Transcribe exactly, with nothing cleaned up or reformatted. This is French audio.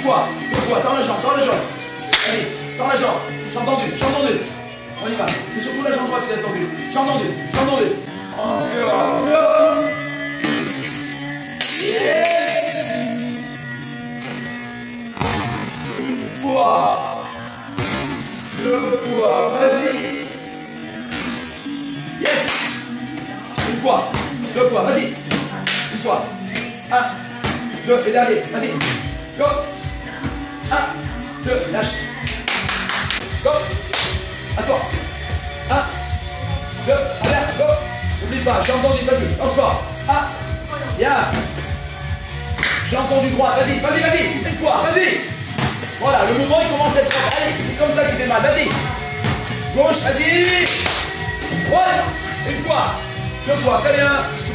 fois, deux fois, tends la jambe, tends la jambe. Allez, tends la jambe. Jambe tendue, jambe tendue. On y va. C'est surtout la jambe droite qui est tendue. Jambe tendue, jambe tendue. Une fois. Deux fois. Vas-y. Yes. Une fois. Deux fois. Vas-y. Une fois. Un. Deux. Et dernier. Vas-y. Go. Un. Deux. Lâche. Go. À toi. Un. Deux. Allez. Go. N'oublie pas. J'ai entendu. Vas-y. Lance-toi. Un. Bien. J'ai entendu droit. Vas-y. Vas-y. Vas-y. Une fois. Vas-y. Voilà. Le mouvement il commence à être propre. Allez. C'est comme ça qu'il fait mal. Vas-y. Gauche. Vas-y. Droite. Une fois. Deux fois. Très bien.